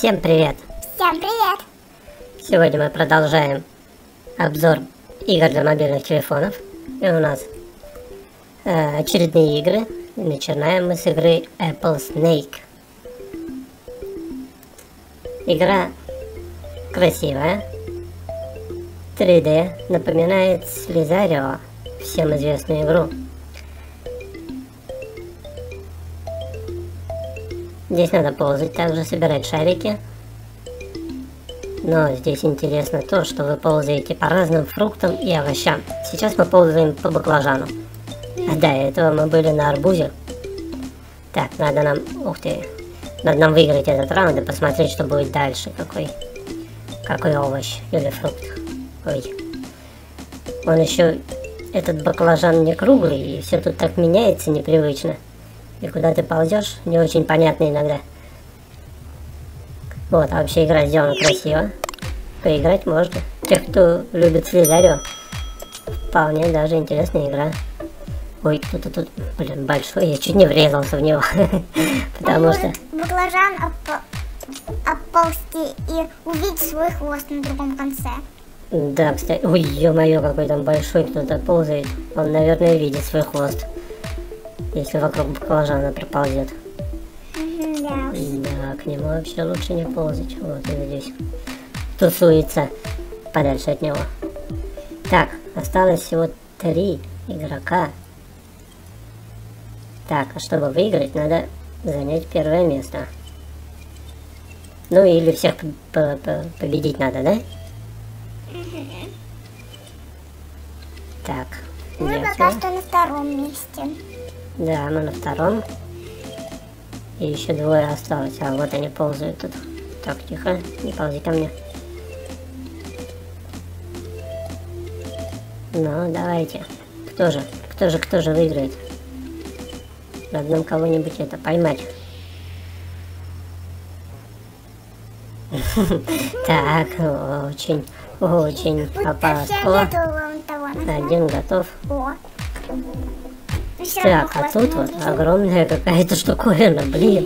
Всем привет! Всем привет! Сегодня мы продолжаем обзор игр для мобильных телефонов. И у нас очередные игры. И начинаем мы с игры Apple Snake. Игра красивая, 3D, напоминает Слизарио, всем известную игру. Здесь надо ползать, также собирать шарики. Но здесь интересно то, что вы ползаете по разным фруктам и овощам. Сейчас мы ползаем по баклажану. А до этого мы были на арбузе. Так, надо нам... Ух ты! Надо нам выиграть этот раунд и посмотреть, что будет дальше. Какой овощ или фрукт. Ой. Он еще... Этот баклажан не круглый, и все тут так меняется непривычно. И куда ты ползешь, не очень понятно иногда. Вот, а вообще игра сделана красиво. Поиграть можно. Тех, кто любит Слизарио, вполне даже интересная игра. Ой, кто-то тут, блин, большой, я чуть не врезался в него. Потому что... Баклажан оползти и увидеть свой хвост на другом конце. Да, кстати, ой, ё-моё, какой там большой кто-то ползает. Он, наверное, видит свой хвост. Если вокруг баклажана проползет. Да, к нему вообще лучше не ползать. Вот он здесь тусуется подальше от него. Так, осталось всего 3 игрока. Так, а чтобы выиграть, надо занять первое место. Ну или всех победить надо, да? Так. Мы пока что на втором месте. Да, мы на втором. И еще 2 осталось. А вот они ползают тут. Так, тихо, не ползи ко мне. Ну, давайте. Кто же выиграет? Надо нам кого-нибудь это поймать. Так, очень опасно. Один готов. Так, а тут вот огромная какая-то штуковина, блин.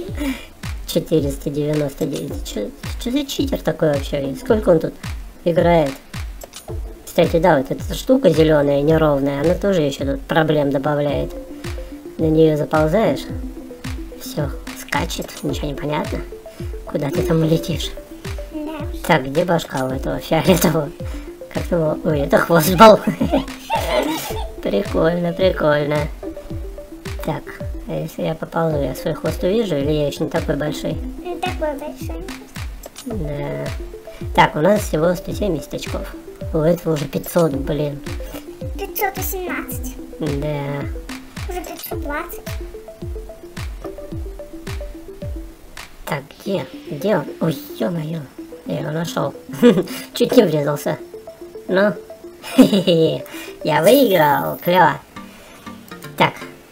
499. Что за читер такой вообще? И сколько он тут играет? Кстати, да, вот эта штука зеленая, неровная, она тоже еще тут проблем добавляет. На нее заползаешь, все, скачет, ничего не понятно. Куда ты там летишь? Так, где башка у этого фиолетового? Как его? Ой, это хвост был. Прикольно. Так, а если я поползу, я свой хвост увижу, или я еще не такой большой? Не такой большой. Да. Так, у нас всего 170 очков. У этого уже 500, блин. 518. Да. Уже 520. Так, где он? Ой, ё-моё. Я его нашел. Чуть не врезался. Ну, я выиграл, клево. Так.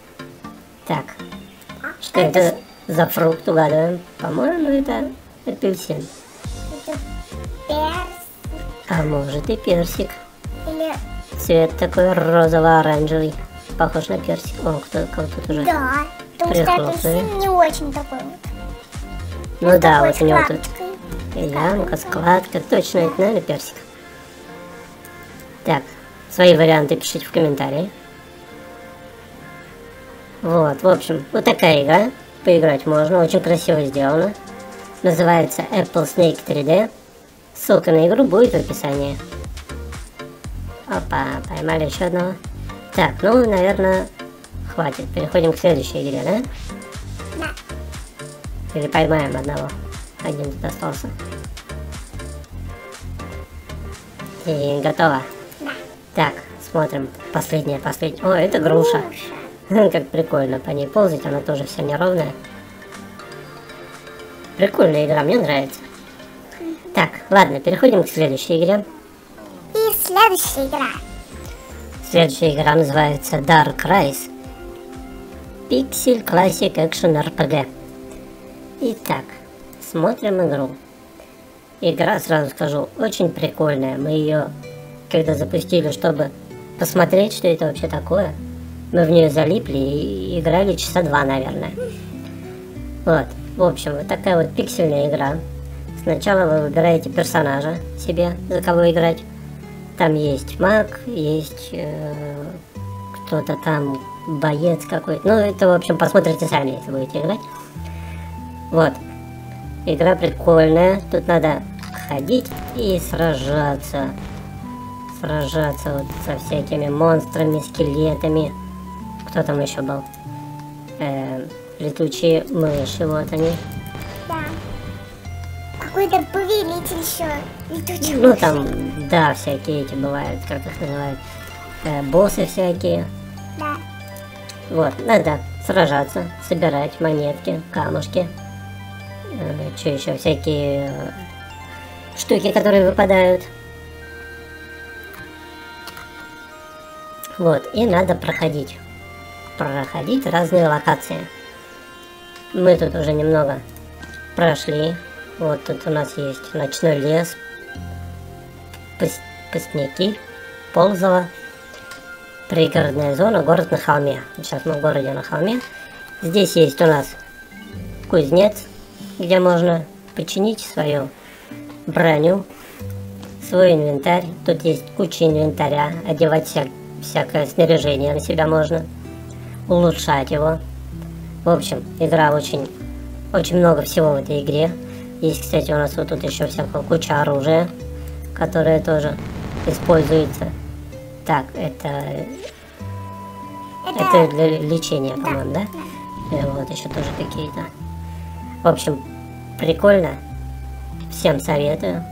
Что это за фрукт, угадываем? По-моему, это апельсин. Это персик. А может и персик. Или... Цвет такой розово-оранжевый. Похож на персик. О, кто тут уже. Да, потому что апельсин не очень такой вот. Ну да, вот у него тут ямка, складка. Точно, это, наверное, персик. Так, свои варианты пишите в комментарии. Вот, в общем, вот такая игра. Поиграть можно, очень красиво сделано. Называется Apple Snake 3D. Ссылка на игру будет в описании. Опа, поймали еще одного. Так, ну, наверное, хватит. Переходим к следующей игре, да? Да. Или поймаем одного. Один тут остался. И готово. Да. Так, смотрим. Последняя. О, это груша. Как прикольно по ней ползать, она тоже вся неровная. Прикольная игра, мне нравится. Так, ладно, переходим к следующей игре. И следующая игра. Следующая игра называется Dark Rise. Pixel Classic Action RPG. Итак, смотрим игру. Игра, сразу скажу, очень прикольная. Мы ее, когда запустили, чтобы посмотреть, что это вообще такое, мы в нее залипли и играли часа 2, наверное. Вот, в общем, вот такая вот пиксельная игра Сначала вы выбираете персонажа себе, за кого играть. Там есть маг, есть кто-то там, боец какой-то. Ну, это, в общем, посмотрите сами, если будете играть. Вот. Игра прикольная. Тут надо ходить и сражаться. Сражаться вот со всякими монстрами, скелетами. Кто там еще был? Летучие мыши, вот они. Да. Какой-то повелитель еще летучий. Ну там, да, всякие эти бывают, как их называют, боссы всякие. Да. Вот, надо сражаться, собирать монетки, камушки. Что еще, всякие штуки, которые выпадают. Вот, и надо проходить разные локации. Мы тут уже немного прошли. Вот тут у нас есть ночной лес, пастняки, ползало, пригородная зона, город на холме. Сейчас мы в городе на холме. Здесь есть у нас кузнец, где можно починить свою броню, свой инвентарь. Тут есть куча инвентаря, одевать всякое снаряжение на себя можно, улучшать его. В общем, игра очень много всего в этой игре. Есть, кстати, у нас вот тут еще всякого куча оружия, которое тоже используется. Так, это для лечения, по-моему, да? И вот еще тоже какие-то. В общем, прикольно. Всем советую.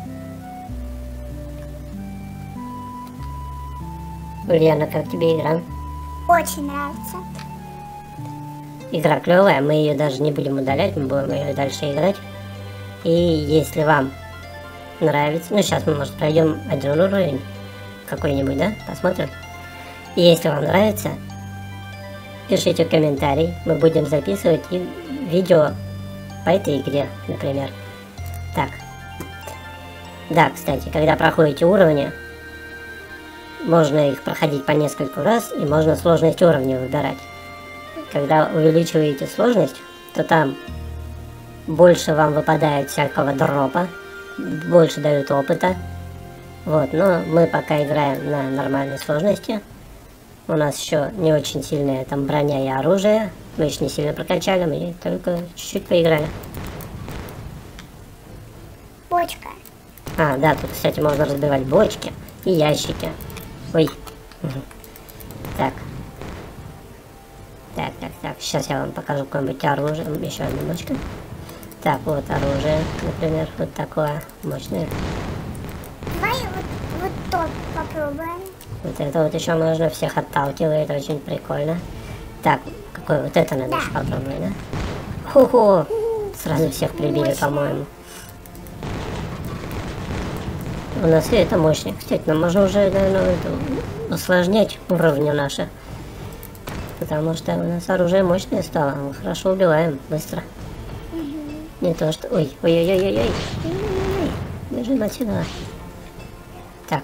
Ульяна, как тебе игра? Очень нравится. Игра клевая, мы ее даже не будем удалять, мы будем ее дальше играть. И если вам нравится, ну сейчас мы, может, пройдем один уровень какой-нибудь, да, посмотрим. И если вам нравится, пишите в комментарии, мы будем записывать и видео по этой игре, например. Так. Да, кстати, когда проходите уровни, можно их проходить по нескольку раз, и можно сложность уровня выбирать. Когда увеличиваете сложность, то там больше вам выпадает всякого дропа, больше дают опыта. Вот, но мы пока играем на нормальной сложности. У нас еще не очень сильная там броня и оружие. Мы еще не сильно прокачали, мы только чуть-чуть поиграли. Бочка. А, да, тут, кстати, можно разбивать бочки и ящики. Ой. Так. Так. Сейчас я вам покажу какое-нибудь оружие. Еще одна бочка. Так, вот оружие, например, вот такое мощное. Давай вот тот попробуем. Вот это вот еще можно, всех отталкивает, очень прикольно. Так, какое вот это надо еще попробовать, да? Хо-хо! Сразу всех прибили, по-моему. У нас и это мощное. Кстати, нам можно уже, наверное, усложнять уровни наши. Потому что у нас оружие мощное стало. Мы хорошо убиваем, быстро. Не то что... Ой-ой-ой-ой-ой. Бежим отсюда. Так.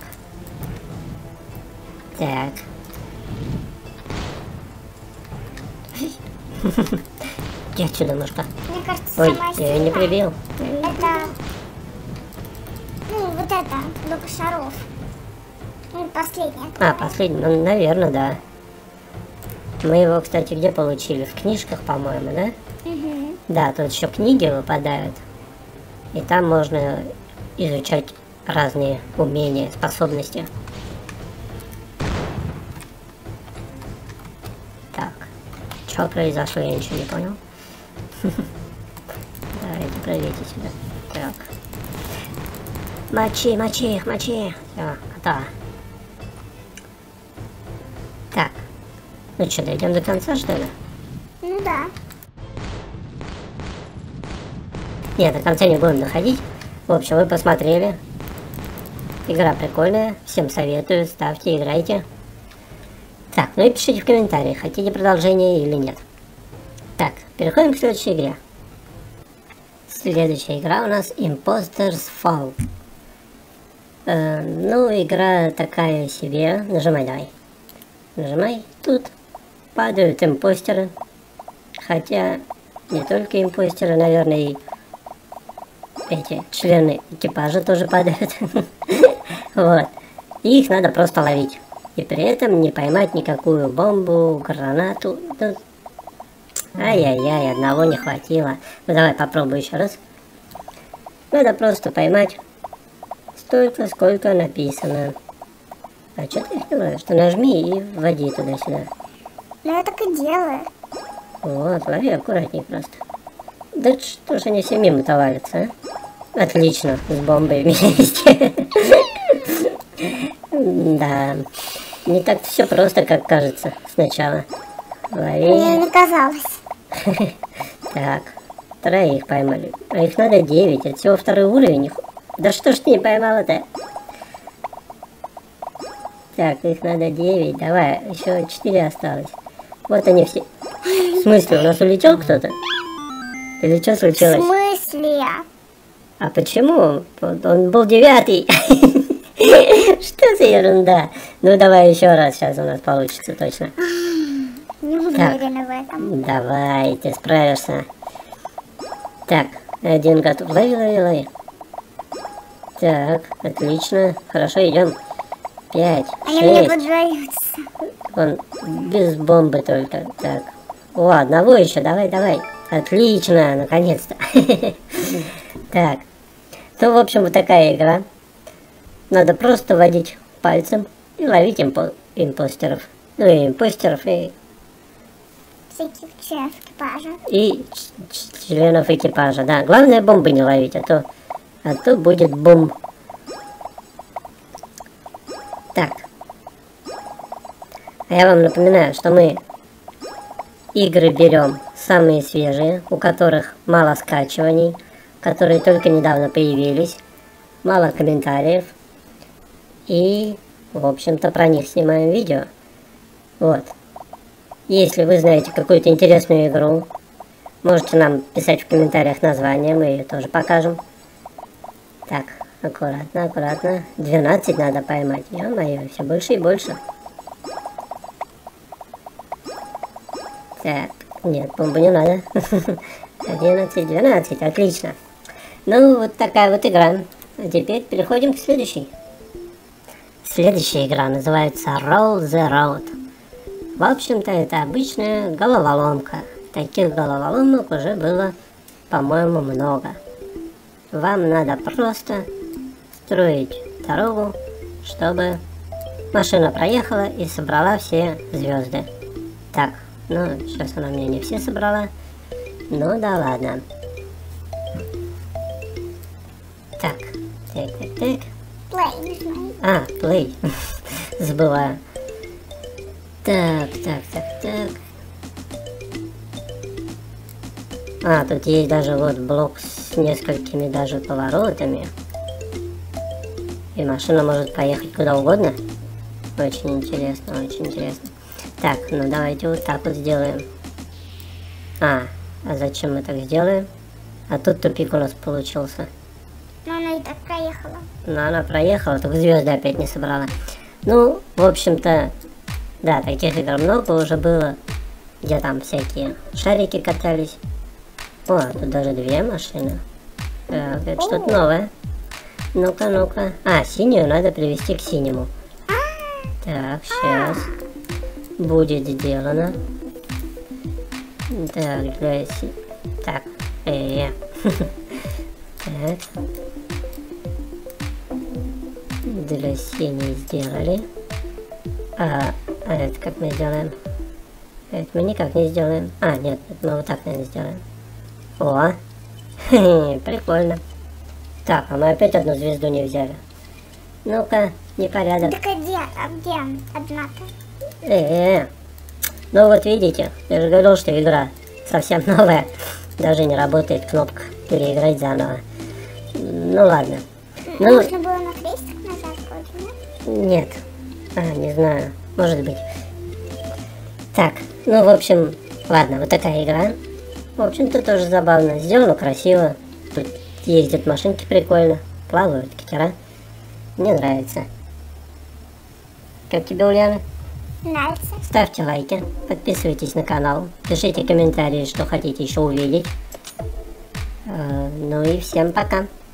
Иди отсюда, мышка. Мне кажется, Ой, самая я ее не сильная прибил. это... Ну, вот это, много шаров. Ну, последняя. А, последний, ну, наверное, да. Мы его, кстати, где получили? В книжках, по-моему, да? Да, тут еще книги выпадают. И там можно изучать разные умения, способности. Так, что произошло, я ничего не понял. Давайте пройдите сюда. Так. Мочи их, мочи. Все, готово. Так. Ну что, дойдем до конца, что ли? Ну да. Нет, до конца не будем доходить. В общем, вы посмотрели. Игра прикольная. Всем советую. Ставьте, играйте. Так, ну и пишите в комментариях, хотите продолжение или нет. Так, переходим к следующей игре. Следующая игра у нас Imposters Fall. Ну, игра такая себе. Нажимай давай. Нажимай. Тут падают импостеры. Хотя не только импостеры, наверное, и эти члены экипажа тоже падают. Вот. И их надо просто ловить. И при этом не поймать никакую бомбу, гранату. Ай-яй-яй, одного не хватило. Ну давай попробуй еще раз. Надо просто поймать столько, сколько написано. А что ты их делаешь? Ты нажми и вводи туда-сюда. Ну я так и делаю. Вот, лови аккуратней просто. Да что ж они все мимо-то валятся, а? Отлично, с бомбой вместе. Да, не так все просто, как кажется сначала. Лови. Мне не казалось. Так, троих поймали. А их надо 9, это всего 2-й уровень. Да что ж ты не поймала-то? Так, их надо 9, давай, еще 4 осталось. Вот они все. В смысле, у нас улетел кто-то? Или что случилось? В смысле? А почему? Он был 9-й. Что за ерунда? Ну давай еще раз, сейчас у нас получится точно. Не уверена в этом. Давай, ты справишься. Так, 1 готов. Лови, лови, лови. Так, отлично. Хорошо, идем. 5, 6. Они мне поддаются. Он без бомбы только. Так. О, одного еще. Давай, давай. Отлично, наконец-то. Так. Ну, в общем, вот такая игра. Надо просто водить пальцем и ловить импостеров. Ну, и импостеров, и Всяких членов экипажа. Членов экипажа. Да, главное бомбы не ловить, а то будет бум. Так. А я вам напоминаю, что мы игры берем самые свежие, у которых мало скачиваний, которые только недавно появились, мало комментариев. И, в общем-то, про них снимаем видео. Вот. Если вы знаете какую-то интересную игру, можете нам писать в комментариях название, мы ее тоже покажем. Так, аккуратно, аккуратно. 12 надо поймать. Ё-моё, все больше и больше. Так, нет, бомбу не надо. 11, 12, отлично. Ну, вот такая вот игра. А теперь переходим к следующей. Следующая игра называется Roll the Road. В общем-то, это обычная головоломка. Таких головоломок уже было, по-моему, много. Вам надо просто строить дорогу, чтобы машина проехала и собрала все звезды. Так, ну, сейчас она мне не все собрала. Ну да ладно. Так, так, так, так. Play, не знаю. А, play. Забываю. Так, так, так, так. А, тут есть даже вот блок с несколькими даже поворотами. И машина может поехать куда угодно. Очень интересно, очень интересно. Так, ну давайте вот так вот сделаем. А зачем мы так сделаем? А тут тупик у нас получился. Но она и так проехала. Но она проехала, только звезды опять не собрала. Ну, в общем-то, да, таких игр много уже было. Где там всякие шарики катались. О, тут даже 2 машины. Так, это что-то новое. Ну-ка, ну-ка. А, синюю надо привести к синему. Так, сейчас. Будет сделано. Так, для Так, Так. Для синей сделали. А это как мы сделаем? Это мы никак не сделаем. А, нет, это мы вот так, наверное, сделаем. О, прикольно. Так, а мы опять одну звезду не взяли. Ну-ка, непорядок. Так где одна-то? Ну вот видите, я же говорил, что игра совсем новая. Даже не работает кнопка переиграть заново. Ну ладно. Ну, можно было на крестик нажать вроде, нет? Нет. Не знаю. Может быть. Так, ну в общем, ладно, вот такая игра. В общем-то тоже забавно. Сделано красиво. Тут ездят машинки прикольно. Плавают катера. Мне нравится. Как тебе, Ульяна? Нравится. Ставьте лайки, подписывайтесь на канал, пишите комментарии, что хотите еще увидеть. Ну и всем пока.